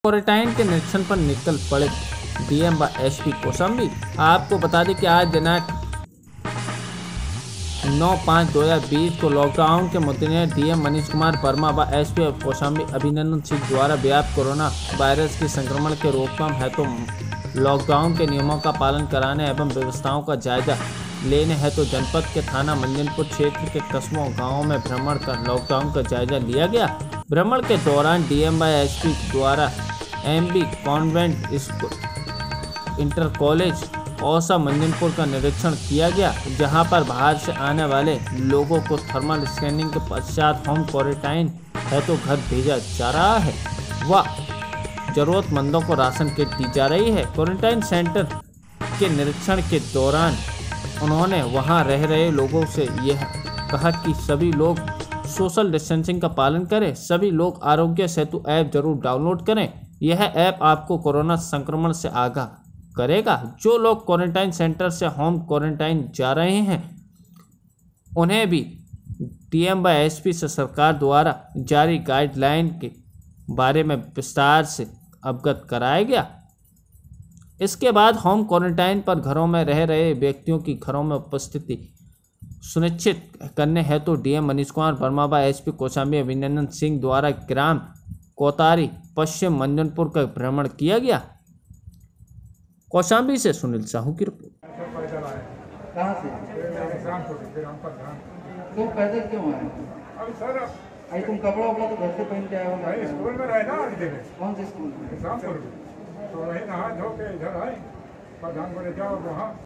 Quarantine के निरीक्षण पर निकल पड़े डीएम व एसपी कौशाम्बी। आपको बता दें कि आज दिनांक 9/5/2020 को लॉकडाउन के मद्देनजर डीएम मनीष कुमार वर्मा व एसपी कौशाम्बी अभिनंदन सिंह द्वारा व्याप्त कोरोना वायरस के संक्रमण के रोकथाम हेतु लॉकडाउन के नियमों का पालन कराने एवं व्यवस्थाओं का जायजा लेने हेतु जनपद के थाना मंजनपुर क्षेत्र के कस्बों गाँवों में भ्रमण कर लॉकडाउन का जायजा लिया गया। भ्रमण के दौरान डीएम व एसपी द्वारा MB convent school inter college Ausa Manjhanpur का निरीक्षण किया गया, जहां पर बाहर से आने वाले लोगों को थर्मल स्कैनिंग के पश्चात होम क्वारंटाइन हेतु घर भेजा जा रहा है व जरूरतमंदों को राशन किट दी जा रही है। क्वारंटाइन सेंटर के निरीक्षण के दौरान उन्होंने वहां रह रहे लोगों से यह कहा कि सभी लोग सोशल डिस्टेंसिंग का पालन करें, सभी लोग आरोग्य सेतु ऐप जरूर डाउनलोड करें। यह ऐप आपको कोरोना संक्रमण से आगाह करेगा। जो लोग क्वारंटाइन सेंटर से होम क्वारंटाइन जा रहे हैं उन्हें भी डीएम व एसपी से सरकार द्वारा जारी गाइडलाइन के बारे में विस्तार से अवगत कराया गया। इसके बाद होम क्वारंटाइन पर घरों में रह रहे व्यक्तियों की घरों में उपस्थिति सुनिश्चित करने हेतु डीएम मनीष कुमार वर्मा व एसपी कौशाम्बी अभिनंदन सिंह द्वारा ग्राम कोतारी पश्चिम मंजनपुर का भ्रमण किया गया। कौशाम्बी से सुनील साहू की रिपोर्ट। कहाँ से? तुम पैदल क्यों आए? अरे तुम कपड़ा वपड़ा तो घर से पहन के आए हो। स्कूल में रहे ना आज दिन। कौन से स्कूल में? शाम को तो वही नहा धो के इधर आए, प्रधान को ले जाओ वहाँ।